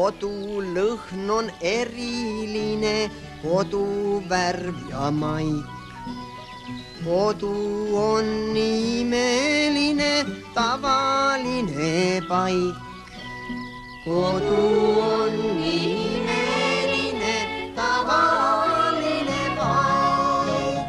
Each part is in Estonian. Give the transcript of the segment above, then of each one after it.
kodu lõhn on eriline, kodu värv ja maik. kodu on imeline, tavaline paik. kodu on imeline, tavaline paik.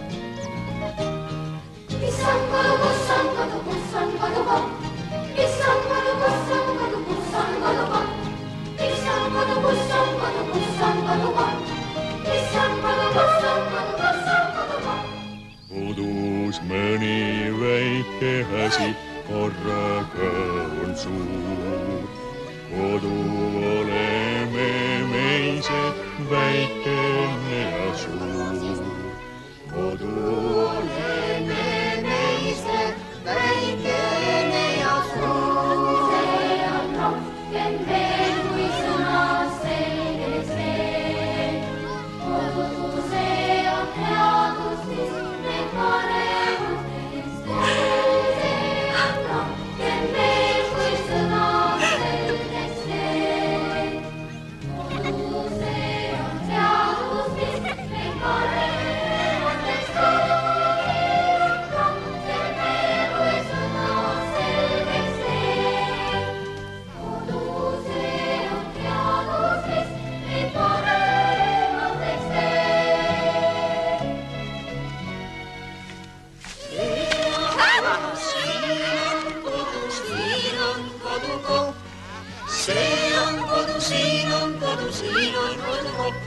Mis on kodu, kus on kodu, kus on kodu koht? Mis on kodu, kus on kodu, kus on kodu koht? Mis on kodu, kus on kodu, kus on kodu koht? Mis on kodu, kus on kodu, kus on kodu koht? Kodus mõni väike asi korraga on suur. Kodu oleme meise väikene ja suur. Kodu oleme meise väikene ja suur. See on rohkem veel kui sõna selges veel. Kodu see on teadus, mis me paremutest veel. See on rohkem veel kui sõna selges veel. Kodu see on teadus, mis me paremutest veel. Rohkem veel kui sõna selges veel. Kodu see on teadus, mis me paremutest veel. Siin on kodukoht. See on kodu, siin on kodu, siin on kodukoht.